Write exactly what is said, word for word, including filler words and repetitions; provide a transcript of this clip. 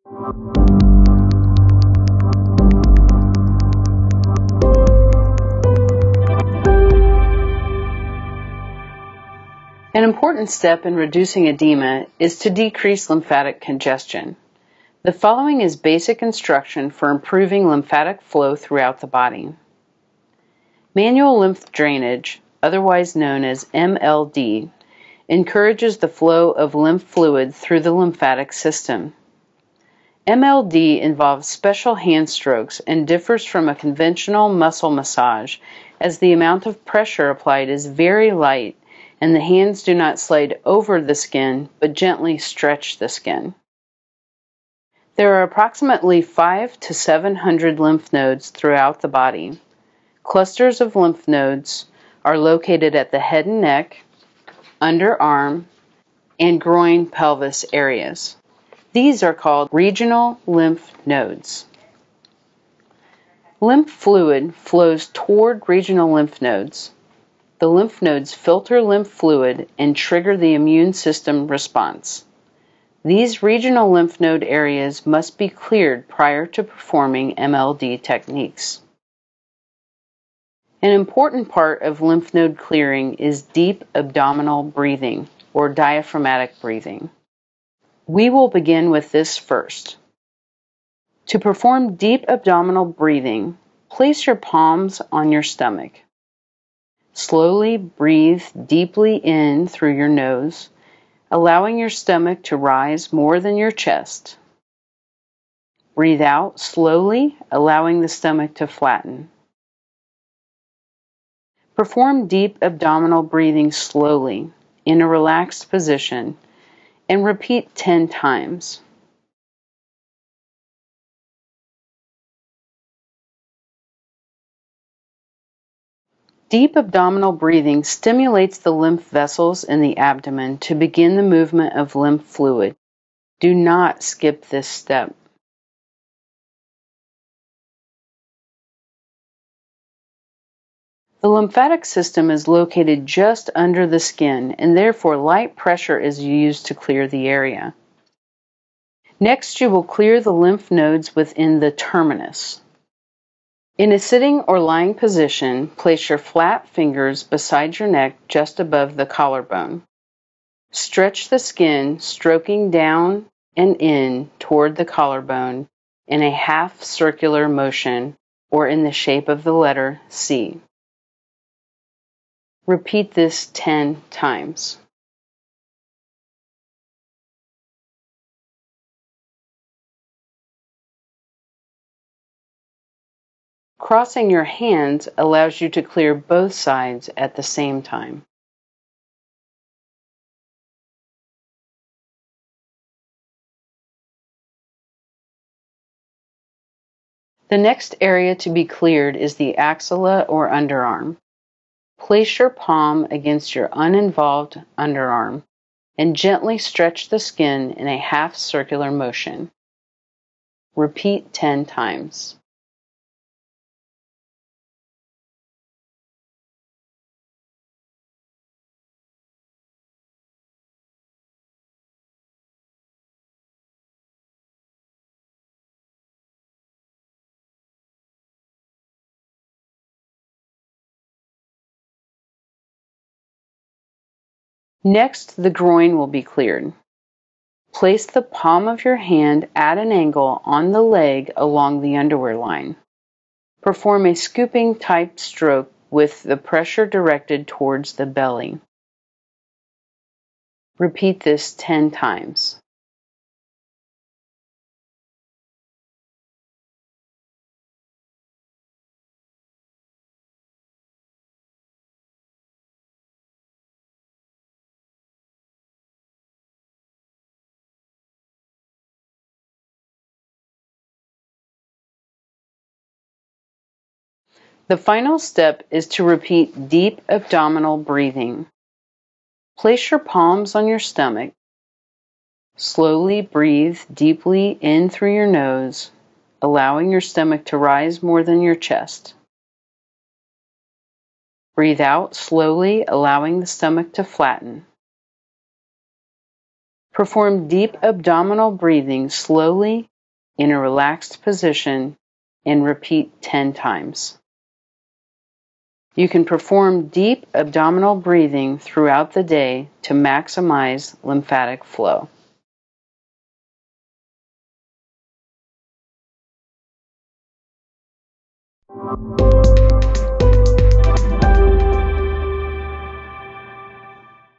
An important step in reducing edema is to decrease lymphatic congestion. The following is basic instruction for improving lymphatic flow throughout the body. Manual lymph drainage, otherwise known as M L D, encourages the flow of lymph fluid through the lymphatic system. M L D involves special hand strokes and differs from a conventional muscle massage, as the amount of pressure applied is very light and the hands do not slide over the skin but gently stretch the skin. There are approximately five to seven hundred lymph nodes throughout the body. Clusters of lymph nodes are located at the head and neck, underarm, and groin pelvis areas. These are called regional lymph nodes. Lymph fluid flows toward regional lymph nodes. The lymph nodes filter lymph fluid and trigger the immune system response. These regional lymph node areas must be cleared prior to performing M L D techniques. An important part of lymph node clearing is deep abdominal breathing, or diaphragmatic breathing. We will begin with this first. To perform deep abdominal breathing, place your palms on your stomach. Slowly breathe deeply in through your nose, allowing your stomach to rise more than your chest. Breathe out slowly, allowing the stomach to flatten. Perform deep abdominal breathing slowly in a relaxed position and repeat ten times. Deep abdominal breathing stimulates the lymph vessels in the abdomen to begin the movement of lymph fluid. Do not skip this step. The lymphatic system is located just under the skin, and therefore light pressure is used to clear the area. Next, you will clear the lymph nodes within the terminus. In a sitting or lying position, place your flat fingers beside your neck just above the collarbone. Stretch the skin, stroking down and in toward the collarbone in a half circular motion or in the shape of the letter C. Repeat this ten times. Crossing your hands allows you to clear both sides at the same time. The next area to be cleared is the axilla or underarm. Place your palm against your uninvolved underarm and gently stretch the skin in a half circular motion. Repeat ten times. Next, the groin will be cleared. Place the palm of your hand at an angle on the leg along the underwear line. Perform a scooping type stroke with the pressure directed towards the belly. Repeat this ten times. The final step is to repeat deep abdominal breathing. Place your palms on your stomach. Slowly breathe deeply in through your nose, allowing your stomach to rise more than your chest. Breathe out slowly, allowing the stomach to flatten. Perform deep abdominal breathing slowly in a relaxed position and repeat ten times. You can perform deep abdominal breathing throughout the day to maximize lymphatic flow. Thank you.